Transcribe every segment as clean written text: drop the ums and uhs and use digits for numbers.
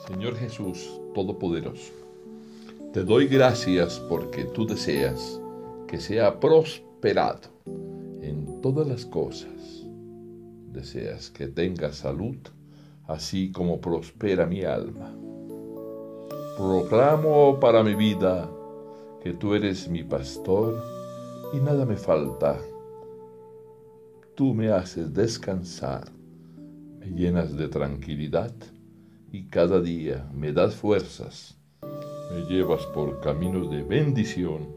Señor Jesús Todopoderoso, te doy gracias porque tú deseas que sea prosperado en todas las cosas. Deseas que tenga salud, así como prospera mi alma. Proclamo para mi vida que tú eres mi pastor y nada me falta. Tú me haces descansar, me llenas de tranquilidad y cada día me das fuerzas, me llevas por caminos de bendición.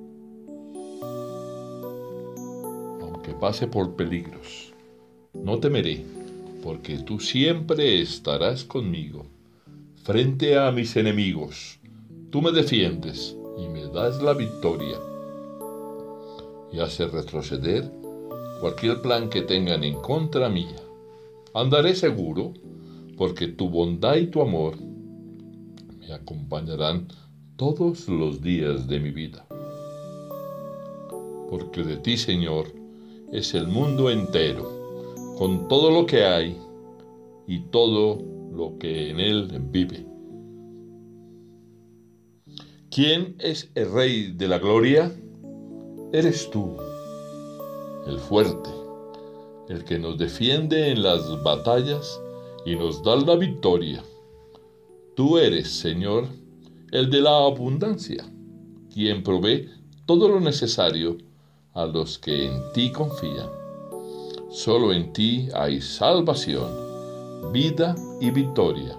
Aunque pase por peligros, no temeré, porque tú siempre estarás conmigo. Frente a mis enemigos, tú me defiendes y me das la victoria. Y haces retroceder cualquier plan que tengan en contra mía. Andaré seguro, porque tu bondad y tu amor me acompañarán todos los días de mi vida. Porque de ti, Señor, es el mundo entero, con todo lo que hay y todo lo que en él vive. ¿Quién es el Rey de la Gloria? Eres tú, el fuerte, el que nos defiende en las batallas y nos da la victoria. Tú eres, Señor, el de la abundancia, quien provee todo lo necesario a los que en ti confían. Solo en ti hay salvación, vida y victoria.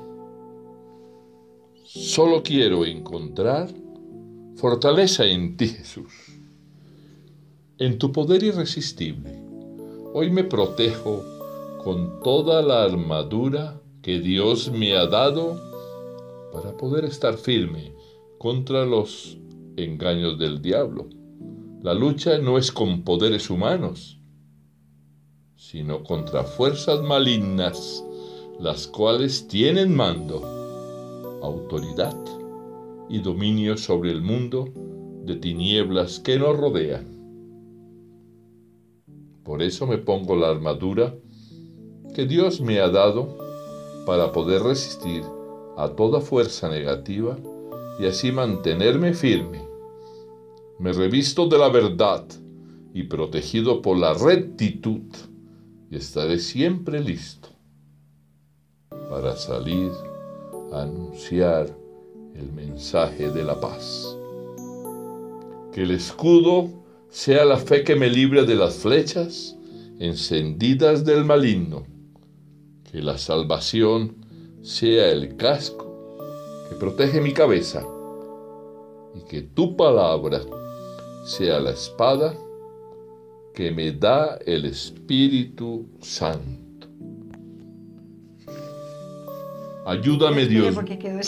Solo quiero encontrar fortaleza en ti, Jesús. En tu poder irresistible, hoy me protejo con toda la armadura que Dios me ha dado para poder estar firme contra los engaños del diablo. La lucha no es con poderes humanos, sino contra fuerzas malignas, las cuales tienen mando, autoridad y dominio sobre el mundo de tinieblas que nos rodean. Por eso me pongo la armadura que Dios me ha dado para poder resistir a toda fuerza negativa y así mantenerme firme. Me revisto de la verdad y protegido por la rectitud y estaré siempre listo para salir a anunciar el mensaje de la paz. Que el escudo sea la fe que me libre de las flechas encendidas del maligno. Que la salvación sea el casco que protege mi cabeza y que tu palabra sea la espada que me da el Espíritu Santo. Ayúdame, Dios.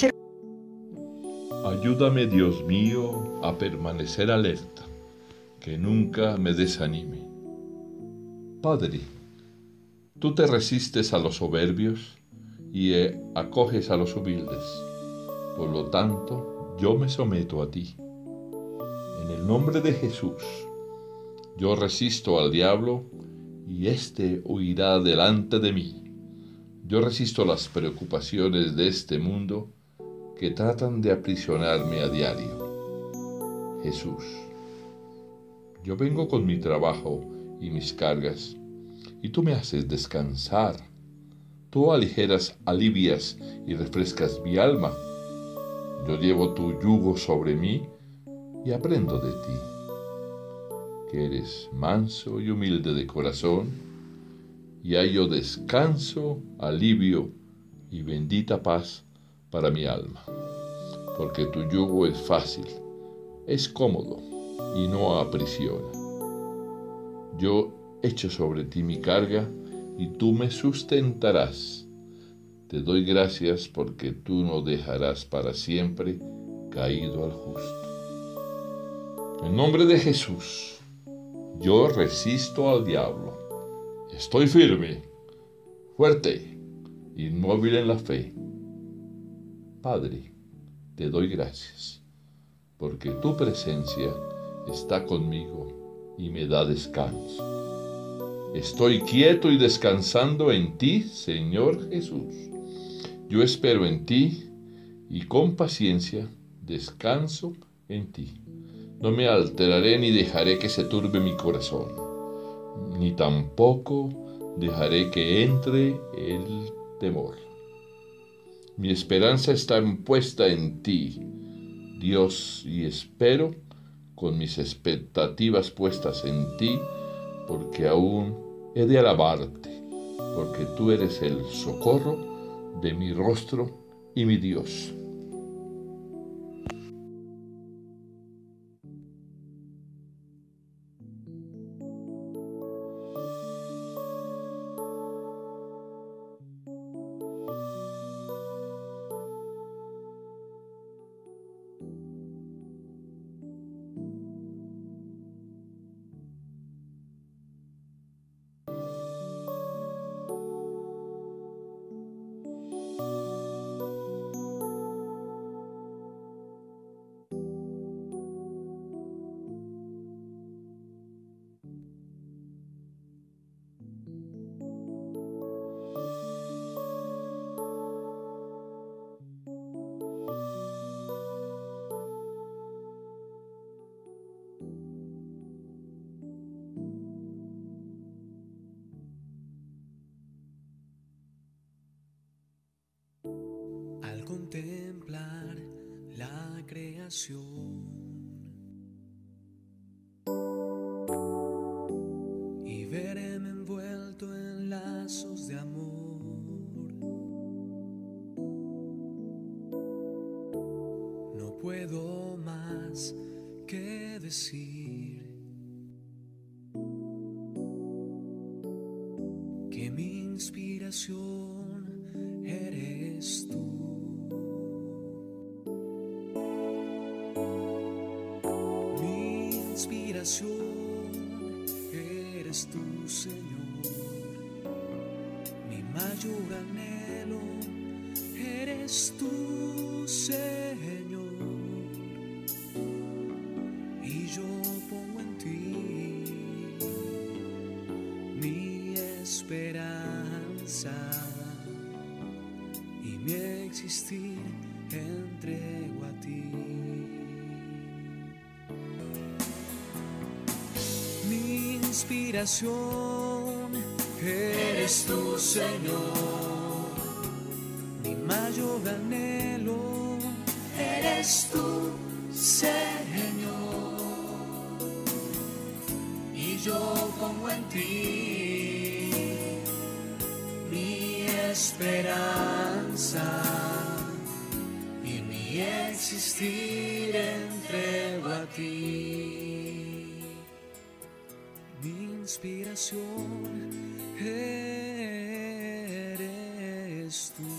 Ayúdame, Dios mío, a permanecer alerta, que nunca me desanime. Padre, tú te resistes a los soberbios y acoges a los humildes. Por lo tanto, yo me someto a ti. En el nombre de Jesús, yo resisto al diablo y éste huirá delante de mí. Yo resisto las preocupaciones de este mundo que tratan de aprisionarme a diario. Jesús, yo vengo con mi trabajo y mis cargas, y tú me haces descansar. Tú aligeras, alivias y refrescas mi alma. Yo llevo tu yugo sobre mí y aprendo de ti, que eres manso y humilde de corazón, y hallo descanso, alivio y bendita paz para mi alma, porque tu yugo es fácil, es cómodo y no aprisiona. Yo echo sobre ti mi carga y tú me sustentarás. Te doy gracias porque tú no dejarás para siempre caído al justo. En nombre de Jesús, yo resisto al diablo. Estoy firme, fuerte, inmóvil en la fe. Padre, te doy gracias, porque tu presencia está conmigo y me da descanso. Estoy quieto y descansando en ti, Señor Jesús. Yo espero en ti y con paciencia descanso en ti. No me alteraré ni dejaré que se turbe mi corazón, ni tampoco dejaré que entre el temor. Mi esperanza está puesta en ti, Dios, y espero con mis expectativas puestas en ti, porque aún he de alabarte, porque tú eres el socorro de mi rostro y mi Dios. Al contemplar la creación y verme envuelto en lazos de amor, no puedo más que decir que mi inspiración eres tú. Mi inspiración eres tú, Señor. Mi mayor anhelo eres tú, Señor. Y yo pongo en ti mi esperanza y mi existir entrego a ti. Mi inspiración eres tú, Señor. Mi mayor anhelo eres tú, Señor. Y yo pongo en ti mi esperanza y mi existir entrego a ti. Mi inspiración eres tú.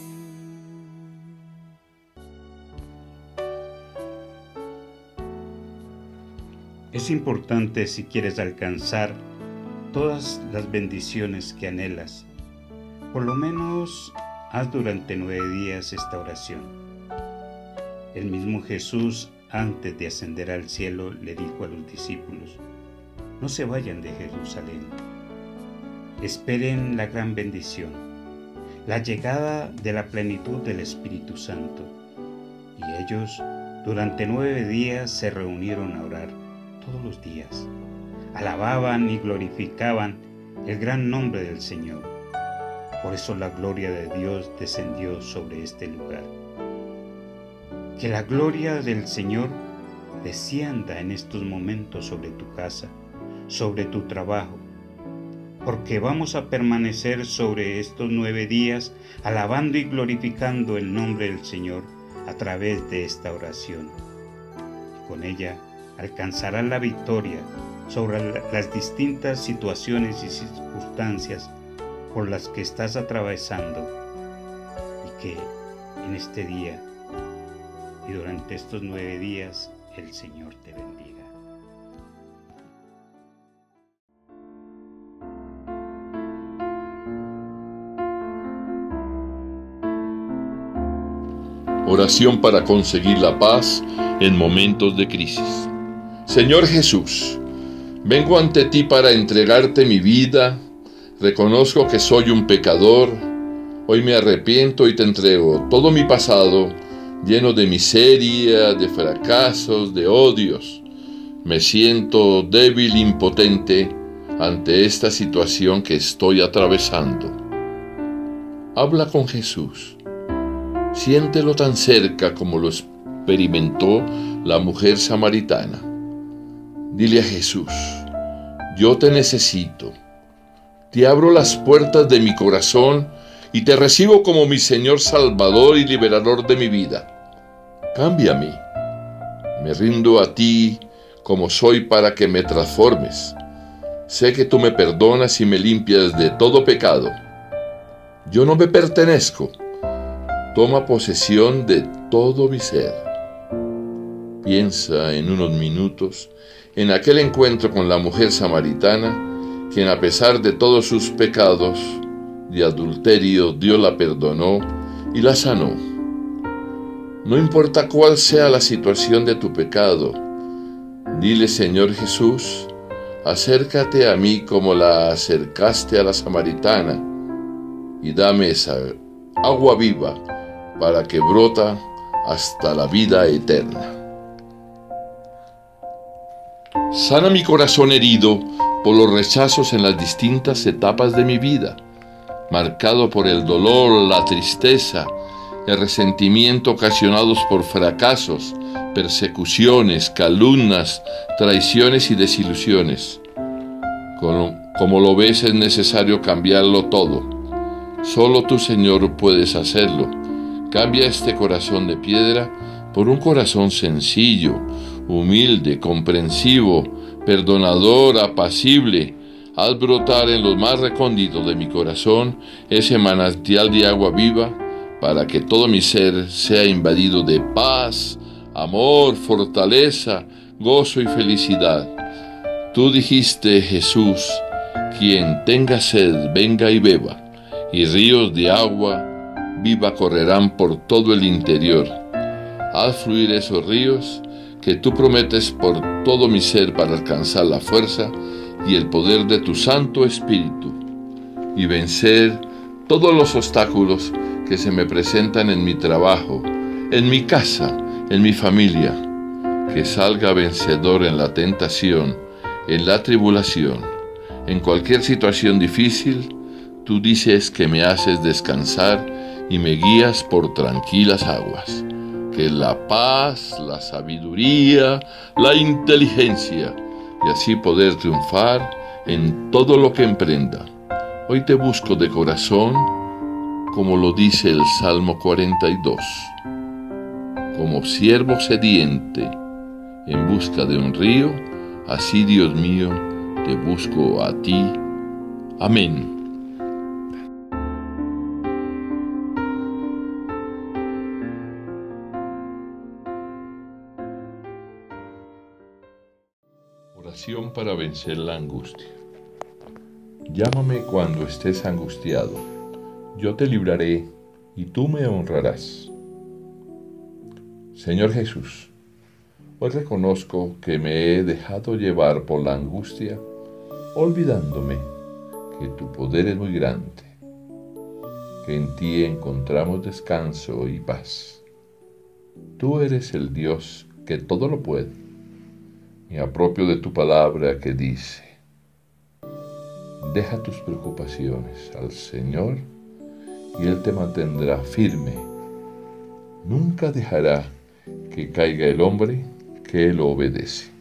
Es importante, si quieres alcanzar todas las bendiciones que anhelas, por lo menos haz durante 9 días esta oración. El mismo Jesús, antes de ascender al cielo, le dijo a los discípulos: no se vayan de Jerusalén, esperen la gran bendición, la llegada de la plenitud del Espíritu Santo. Y ellos durante 9 días se reunieron a orar todos los días, alababan y glorificaban el gran nombre del Señor. Por eso la gloria de Dios descendió sobre este lugar. Que la gloria del Señor descienda en estos momentos sobre tu casa, sobre tu trabajo, porque vamos a permanecer sobre estos 9 días alabando y glorificando el nombre del Señor a través de esta oración. Y con ella alcanzarás la victoria sobre las distintas situaciones y circunstancias por las que estás atravesando, y que en este día y durante estos 9 días el Señor te bendiga. Oración para conseguir la paz en momentos de crisis. Señor Jesús, vengo ante ti para entregarte mi vida. Reconozco que soy un pecador. Hoy me arrepiento y te entrego todo mi pasado, lleno de miseria, de fracasos, de odios. Me siento débil, impotente ante esta situación que estoy atravesando. Habla con Jesús. Siéntelo tan cerca como lo experimentó la mujer samaritana. Dile a Jesús: yo te necesito. Te abro las puertas de mi corazón y te recibo como mi Señor Salvador y liberador de mi vida. Cámbiame. Me rindo a ti como soy para que me transformes. Sé que tú me perdonas y me limpias de todo pecado. Yo no me pertenezco. Toma posesión de todo mi ser. Piensa en unos minutos en aquel encuentro con la mujer samaritana, quien a pesar de todos sus pecados de adulterio, Dios la perdonó y la sanó. No importa cuál sea la situación de tu pecado, dile: Señor Jesús, acércate a mí como la acercaste a la samaritana y dame esa agua viva para que brota hasta la vida eterna. Sana mi corazón herido por los rechazos en las distintas etapas de mi vida, marcado por el dolor, la tristeza, el resentimiento ocasionados por fracasos, persecuciones, calumnias, traiciones y desilusiones. Como lo ves, es necesario cambiarlo todo. Solo tú, Señor, puedes hacerlo. Cambia este corazón de piedra por un corazón sencillo, humilde, comprensivo, perdonador, apacible. Haz brotar en los más recónditos de mi corazón ese manantial de agua viva para que todo mi ser sea invadido de paz, amor, fortaleza, gozo y felicidad. Tú dijiste, Jesús: quien tenga sed, venga y beba, y ríos de agua viva correrán por todo el interior. Haz fluir esos ríos que tú prometes por todo mi ser para alcanzar la fuerza y el poder de tu Santo Espíritu y vencer todos los obstáculos que se me presentan en mi trabajo, en mi casa, en mi familia. Que salga vencedor en la tentación, en la tribulación, en cualquier situación difícil. Tú dices que me haces descansar y me guías por tranquilas aguas. Que la paz, la sabiduría, la inteligencia, y así poder triunfar en todo lo que emprenda. Hoy te busco de corazón, como lo dice el Salmo 42, como siervo sediente en busca de un río, así, Dios mío, te busco a ti. Amén. Oración para vencer la angustia. Llámame cuando estés angustiado. Yo te libraré y tú me honrarás. Señor Jesús, hoy reconozco que me he dejado llevar por la angustia, olvidándome que tu poder es muy grande, que en ti encontramos descanso y paz. Tú eres el Dios que todo lo puede. Me apropio de tu palabra que dice: deja tus preocupaciones al Señor y Él te mantendrá firme. Nunca dejará que caiga el hombre que Él obedece.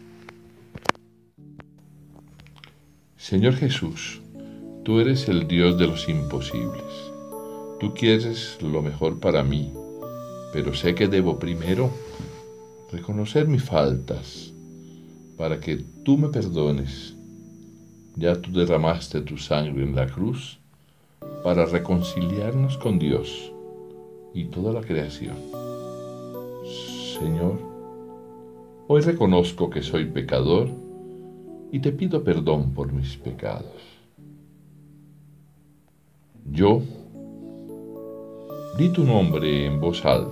Señor Jesús, tú eres el Dios de los imposibles. Tú quieres lo mejor para mí, pero sé que debo primero reconocer mis faltas para que tú me perdones. Ya tú derramaste tu sangre en la cruz para reconciliarnos con Dios y toda la creación. Señor, hoy reconozco que soy pecador y te pido perdón por mis pecados. Yo di tu nombre en voz alta.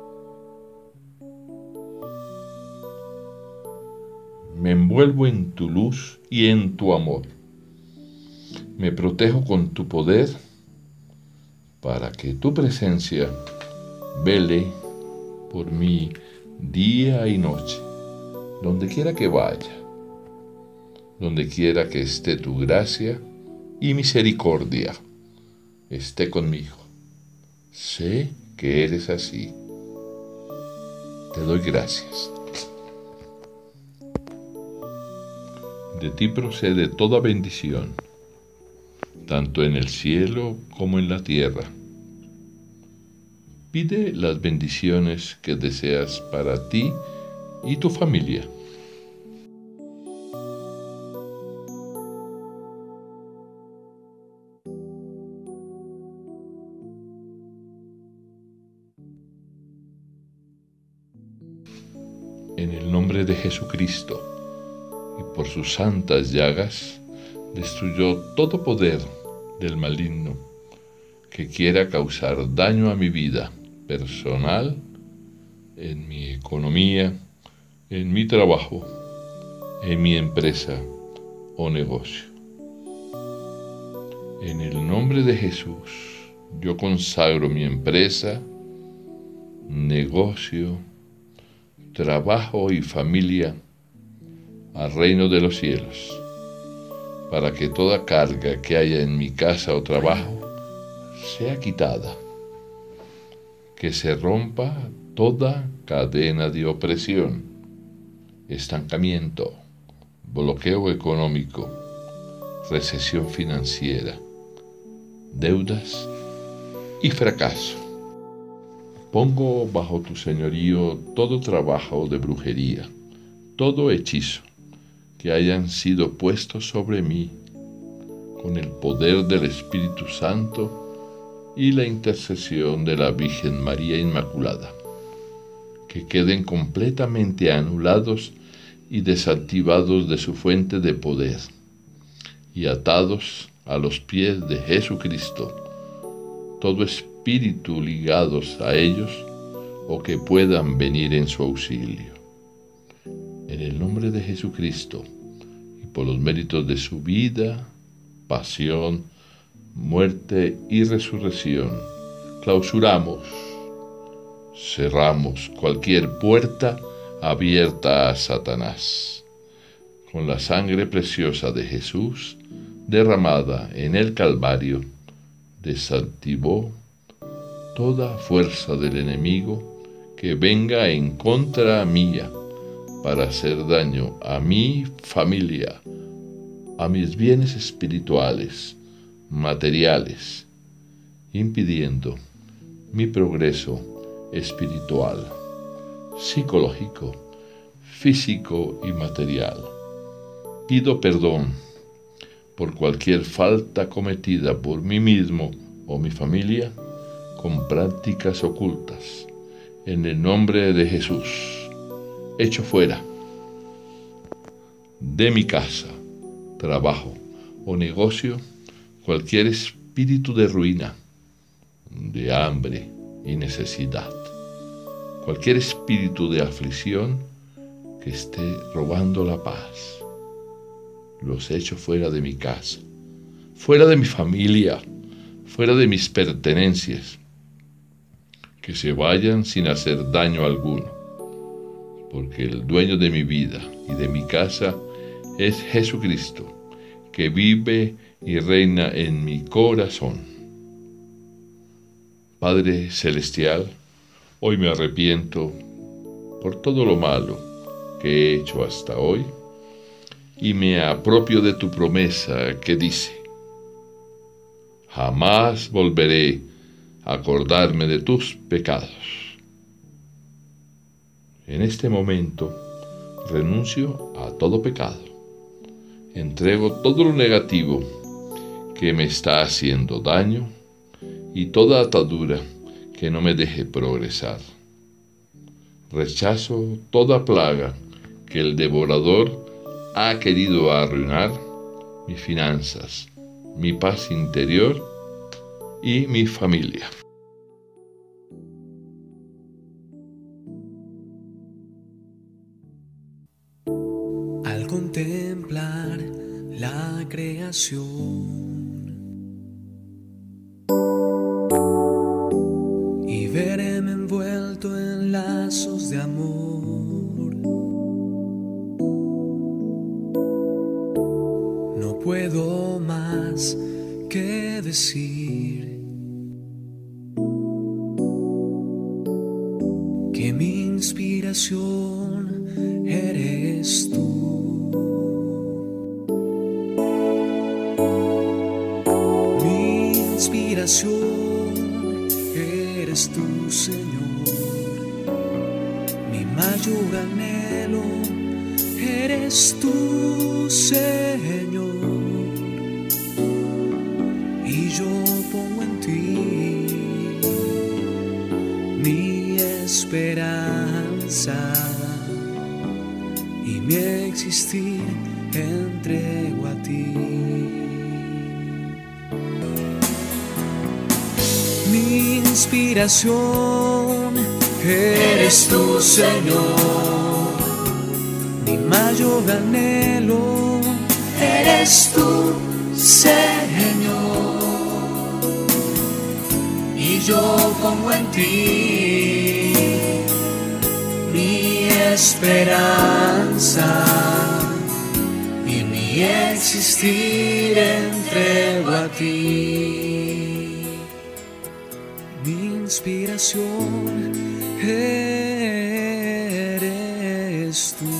Me envuelvo en tu luz y en tu amor. Me protejo con tu poder para que tu presencia vele por mí día y noche, donde quiera que vaya, donde quiera que esté tu gracia y misericordia, esté conmigo. Sé que eres así. Te doy gracias. De ti procede toda bendición, tanto en el cielo como en la tierra. Pide las bendiciones que deseas para ti y tu familia. En el nombre de Jesucristo y por sus santas llagas, destruyó todo poder del maligno que quiera causar daño a mi vida personal, en mi economía, en mi trabajo, en mi empresa o negocio. En el nombre de Jesús, yo consagro mi empresa, negocio, trabajo y familia al reino de los cielos, para que toda carga que haya en mi casa o trabajo sea quitada, que se rompa toda cadena de opresión, estancamiento, bloqueo económico, recesión financiera, deudas y fracaso. Pongo bajo tu señorío todo trabajo de brujería, todo hechizo que hayan sido puestos sobre mí con el poder del Espíritu Santo y la intercesión de la Virgen María Inmaculada, que queden completamente anulados y desactivados de su fuente de poder y atados a los pies de Jesucristo, todo espíritu ligados a ellos o que puedan venir en su auxilio. En el nombre de Jesucristo y por los méritos de su vida, pasión, muerte y resurrección, clausuramos, cerramos cualquier puerta abierta a Satanás. Con la sangre preciosa de Jesús, derramada en el Calvario, desactivó toda fuerza del enemigo que venga en contra mía para hacer daño a mi familia, a mis bienes espirituales, materiales, impidiendo mi progreso espiritual, psicológico, físico y material. Pido perdón por cualquier falta cometida por mí mismo o mi familia con prácticas ocultas. En el nombre de Jesús, echo fuera de mi casa, trabajo o negocio cualquier espíritu de ruina, de hambre y necesidad, cualquier espíritu de aflicción que esté robando la paz. Los echo fuera de mi casa, fuera de mi familia, fuera de mis pertenencias, que se vayan sin hacer daño alguno, porque el dueño de mi vida y de mi casa es Jesucristo, que vive y reina en mi corazón. Padre Celestial, hoy me arrepiento por todo lo malo que he hecho hasta hoy y me apropio de tu promesa que dice: jamás volveré a acordarme de tus pecados. En este momento renuncio a todo pecado. Entrego todo lo negativo que me está haciendo daño y toda atadura que no me deje progresar. Rechazo toda plaga que el devorador ha querido arruinar mis finanzas, mi paz interior y mi familia. Al contemplar la creación y verme envuelto en en lazos de amor. No puedo más que decir que mi inspiración eres tú. Mi inspiración eres tú, Señor. Mi mayor anhelo eres tú, Señor. Y yo pongo en ti mi esperanza y mi existir entrego a ti. Mi inspiración eres tú, Señor. Mi mayor anhelo eres tú, Señor. Y yo pongo en ti mi esperanza y mi existir entrego a ti. Mi inspiración eres tú.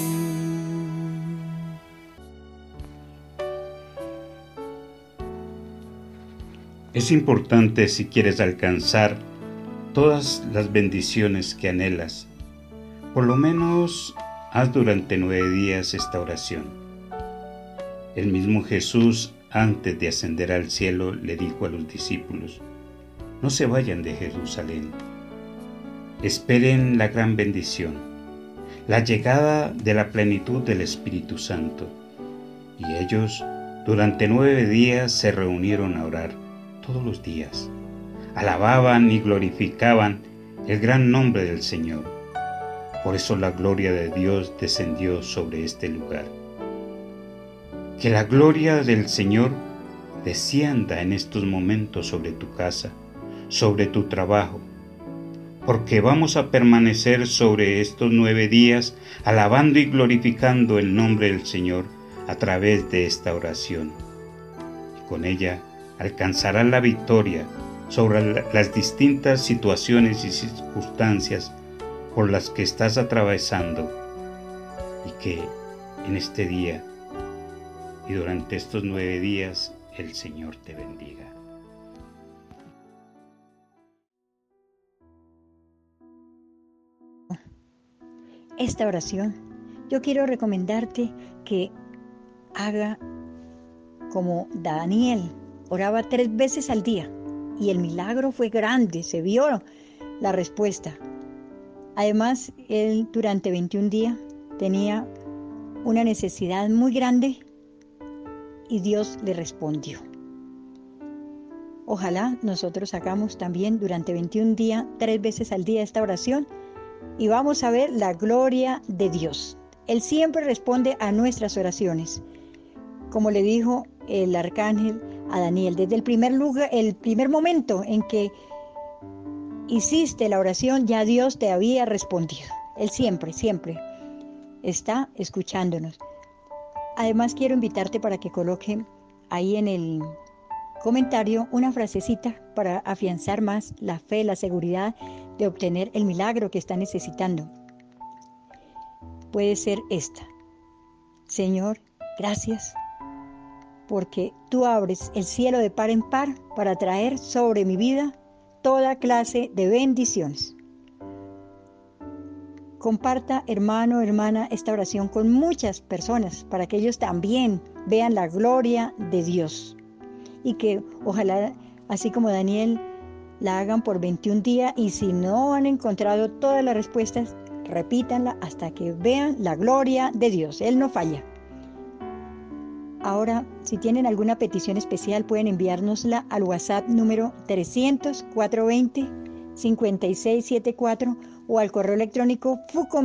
Es importante, si quieres alcanzar todas las bendiciones que anhelas, por lo menos haz durante 9 días esta oración. El mismo Jesús, antes de ascender al cielo, le dijo a los discípulos: no se vayan de Jerusalén, esperen la gran bendición, la llegada de la plenitud del Espíritu Santo. Y ellos durante 9 días se reunieron a orar todos los días, alababan y glorificaban el gran nombre del Señor. Por eso la gloria de Dios descendió sobre este lugar. Que la gloria del Señor descienda en estos momentos sobre tu casa, sobre tu trabajo, porque vamos a permanecer sobre estos 9 días alabando y glorificando el nombre del Señor a través de esta oración. Y con ella alcanzarás la victoria sobre las distintas situaciones y circunstancias por las que estás atravesando, y que en este día y durante estos 9 días el Señor te bendiga. Esta oración, yo quiero recomendarte que haga como Daniel, oraba 3 veces al día y el milagro fue grande, se vio la respuesta. Además, él durante 21 días tenía una necesidad muy grande y Dios le respondió. Ojalá nosotros hagamos también durante 21 días, 3 veces al día esta oración y vamos a ver la gloria de Dios. Él siempre responde a nuestras oraciones. Como le dijo el arcángel a Daniel, desde el primer momento en que hiciste la oración, ya Dios te había respondido. Él siempre está escuchándonos. Además, quiero invitarte para que coloque ahí en el comentario una frasecita para afianzar más la fe, la seguridad de obtener el milagro que está necesitando. Puede ser esta: Señor, gracias, porque tú abres el cielo de par en par para traer sobre mi vida toda clase de bendiciones. Comparta, hermano, hermana, esta oración con muchas personas para que ellos también vean la gloria de Dios. Y que ojalá, así como Daniel, la hagan por 21 días y si no han encontrado todas las respuestas, repítanla hasta que vean la gloria de Dios. Él no falla. Ahora, si tienen alguna petición especial, pueden enviárnosla al WhatsApp número 300-420-5674 o al correo electrónico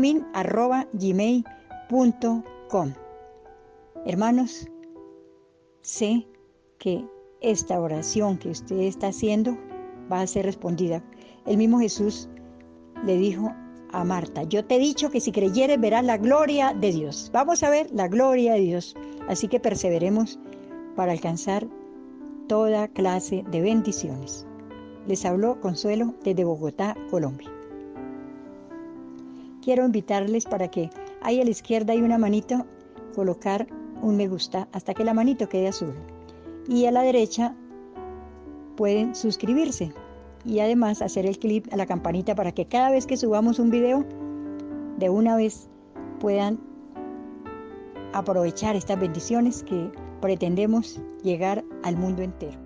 fucomin@gmail.com. Hermanos, sé que esta oración que usted está haciendo va a ser respondida. El mismo Jesús le dijo a Marta: yo te he dicho que si creyeres verás la gloria de Dios. Vamos a ver la gloria de Dios. Así que perseveremos para alcanzar toda clase de bendiciones. Les habló Consuelo desde Bogotá, Colombia. Quiero invitarles para que ahí a la izquierda hay una manito, colocar un me gusta hasta que la manito quede azul. Y a la derecha pueden suscribirse y además hacer el clic a la campanita para que cada vez que subamos un video, de una vez puedan aprovechar estas bendiciones que pretendemos llegar al mundo entero.